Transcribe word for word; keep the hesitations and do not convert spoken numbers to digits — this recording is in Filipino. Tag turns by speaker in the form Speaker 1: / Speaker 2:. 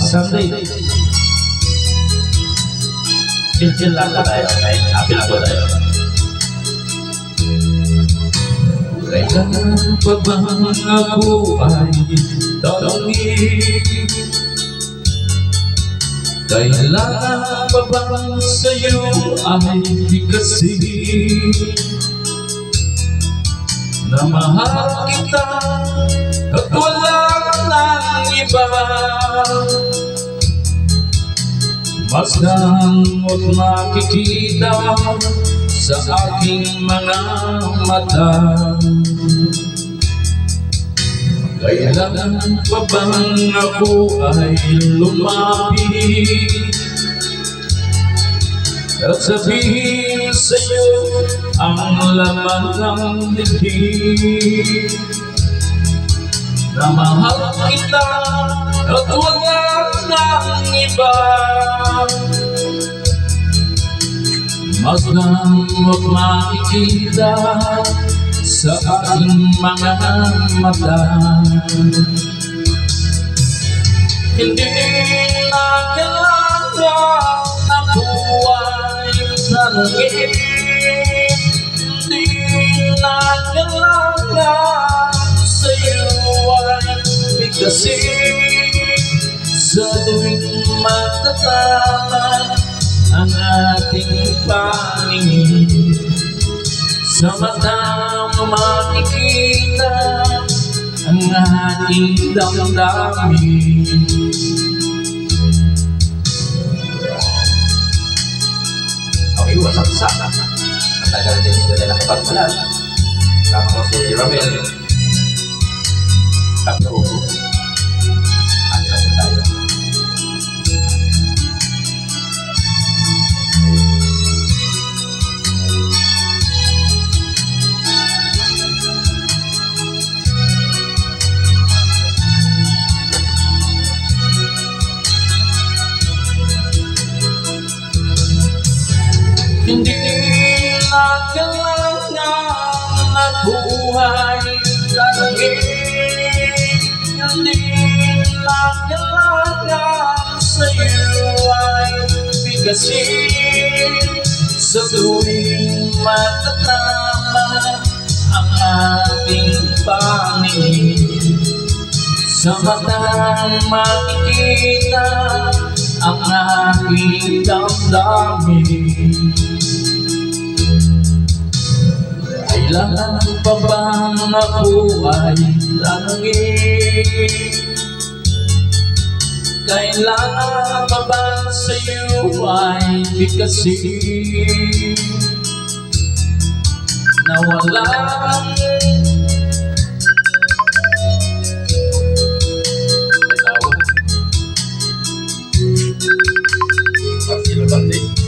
Speaker 1: Sunday. Chill-chill lang po tayo. Kahit happy lang po tayo. Kailan pa ba ako ay tanongin? Kailan pa ba sa'yo ay bigkasin? Na mahal kita at walang nang iba. Masdan mo't makikita sa aking mga mata. Kailan pa bang ako ay lumapit at sabihin sa'yo ang laman ng dibdib? Na mahal kita at wala nang iba. Masdan mo't makikita sa aking mga mata. Hindi na kailangan na buhay tanungin. Hindi na kailangan sa'yo ay bigkasin. Sa tuwing matatama ang ating paningin, sa mata mo makikita ang ating damdamin. Okay, wasak-wasak. Matagal din ito nila kapagpalan. Kasama ko si Ramel. Kapag upo. Ate lang po tayo. Hindi na kailangan na buhay tanungin. Hindi na kailangan sa'yo ay bigkasin. Sa tuwing matatama ang ating paningin, sa matang makikita ang aking damdamin. Kailangan pa bang ako ay tanungin? Kailangan pa ba sa'yo ay bigkasin? Na walang Marcelo Valdez.